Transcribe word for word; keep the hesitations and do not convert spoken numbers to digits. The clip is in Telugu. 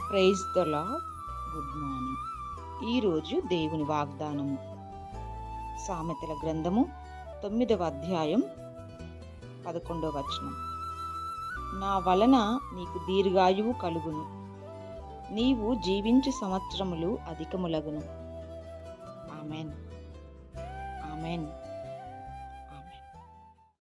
Praise the lord. Good morning. ఈరోజు దేవుని వాగ్దానము సామెతల గ్రంథము తొమ్మిదవ అధ్యాయం పదకొండవ వచనం. నా వలన నీకు దీర్ఘాయువు కలుగును, నీవు జీవించు సంవత్సరములు అధికములగును. Amen, amen.